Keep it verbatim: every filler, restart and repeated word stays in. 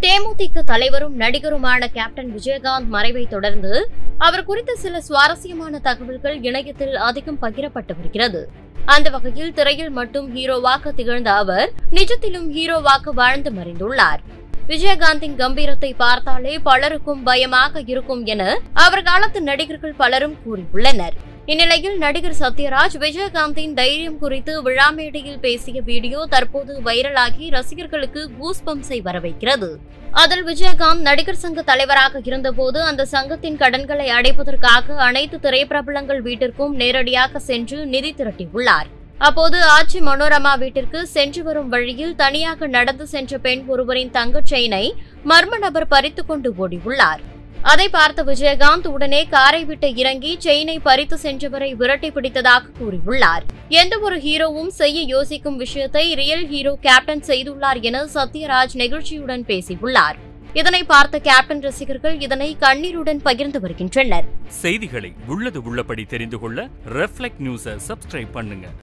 தேமுதிக தலைவரும் நடிகருமான கேப்டன் விஜயகாந்த் மறைவை தொடர்ந்து அவர் குறித்த சில சுவாரஸ்யமான தகவல்கள் இணையத்தில் அதிகம் பகிரப்பட்டு வருகிறது. அந்த வகையில் திரையில் மட்டும் ஹீரோவாக திகழ்ந்த அவர் நிஜத்திலும் ஹீரோவாக வாழ்ந்து மறைந்துள்ளார். விஜயகாந்தின் கம்பீரத்தை பார்த்தாலே பலருக்கும் பயமாக இருக்கும் என அவர் காலத்து நடிகர்கள் பலரும் கூறியுள்ளனர். இந்நிலையில் நடிகர் சத்யராஜ் விஜயகாந்தின் தைரியம் குறித்து விழா மேடையில் பேசிய வீடியோ தற்போது வைரலாகி ரசிகர்களுக்கு கூஸ்பம்ஸை வரவைக்கிறது. அதில் விஜயகாந்த் நடிகர் சங்க தலைவராக இருந்தபோது அந்த சங்கத்தின் கடன்களை அடைப்பதற்காக அனைத்து திரைப்பிரபலங்கள் வீட்டிற்கும் நேரடியாக சென்று நிதி திரட்டியுள்ளார். அப்போது ஆட்சி மனோரமா வீட்டிற்கு சென்று வரும் வழியில் தனியாக நடந்து சென்ற பெண் ஒருவரின் தங்கச் செயினை மர்ம நபர் பறித்துக் கொண்டு ஓடியுள்ளார். அதை பார்த்த விஜயகாந்த் உடனே காரை விட்டு இறங்கி செயினை பறித்து சென்றவரை விரட்டி பிடித்ததாக கூறியுள்ளார். எந்த ஒரு ஹீரோவும் செய்ய யோசிக்கும் விஷயத்தை ரியல் ஹீரோ கேப்டன் செய்துள்ளார் என சத்யராஜ் நெகிழ்ச்சியுடன் பேசியுள்ளார். இதனை பார்த்த கேப்டன் ரசிகர்கள் இதனை கண்ணீருடன் பகிர்ந்து வருகின்றனர். செய்திகளை உள்ளது உள்ளபடி தெரிந்து கொள்ள ரெஃப்ளெக்ட் நியூஸை சப்ஸ்கிரைப் பண்ணுங்க.